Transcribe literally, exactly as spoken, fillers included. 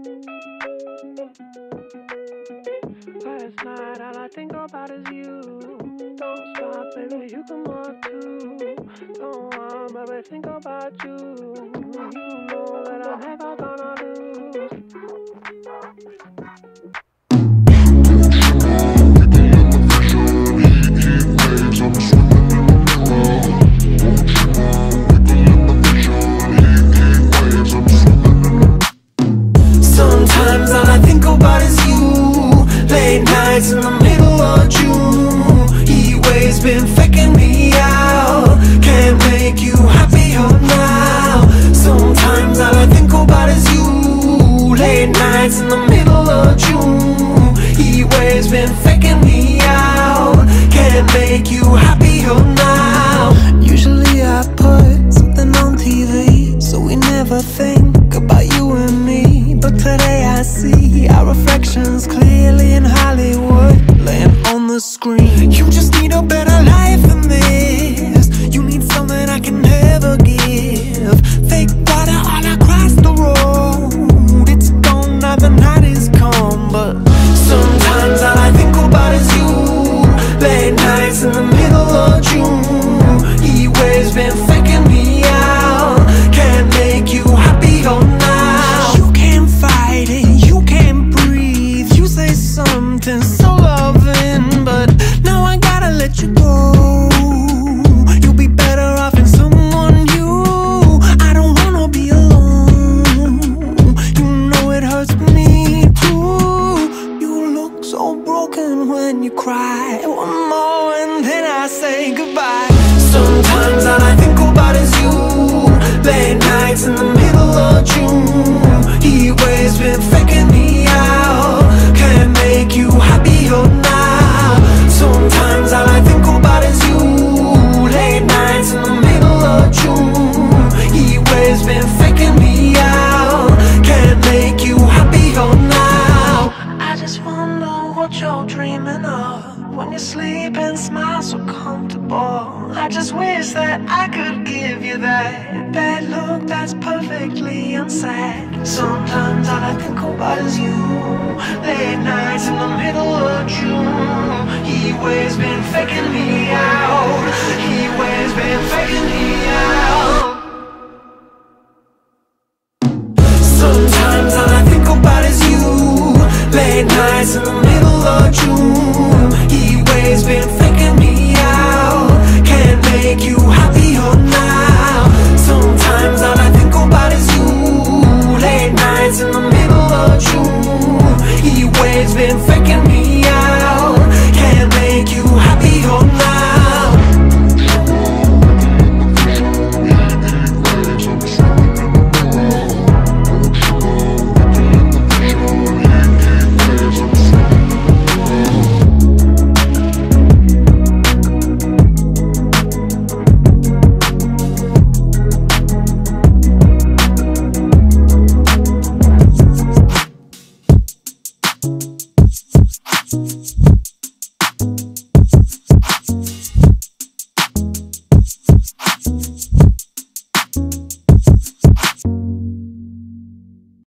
Last night, all I think about is you. Don't stop, baby, you can walk too. Don't want, baby, think about you. You know that I'm never gonna lose. Sometimes all I think about is you. Late nights in the middle of June. Heat waves been faking me out. Can't make you happier now. Sometimes all I think about is you. Late nights in the middle of June. Heat waves been faking me out. Can't make you happier now. Usually I put something on T V, so we never think about you and me. But today I see our reflections clearly in Hollywood, laying on the screen. You just need a better life than this. You need something I can never give. Fake water all across the road. It's gone now, the night is come. But sometimes all I think about is you. Late nights in the middle of June. Heat waves been faking me out. Can't make you happier now. You can't fight it, you can't breathe. You say something so loving, but now I gotta let you go. You'll be better off in someone new. I don't wanna be alone. You know it hurts me too. You look so broken when you cry. One more and then I say goodbye. Sometimes all I think about is you. Late nights in the middle of June. Heat waves been faking me out. Can't make you happier now. Sometimes all I think about is you. Late nights in the middle of June. Heat waves been faking me out. Can't make you happier now. I just wonder what you're dreaming of when you sleep and smile so comfortable. I just wish that I could give you that bad look that's perfectly unsaid. Sometimes all I think about is you. Late nights in the middle of June. Heat waves been faking me out. Heat waves been faking me out. Sometimes all I think about is you. Late nights in the middle of June. Heat waves been faking me out. Can't make you happier now. Sometimes all I think about is you. Late nights in the middle of June. Heat waves been faking me out. Can't make you happier now.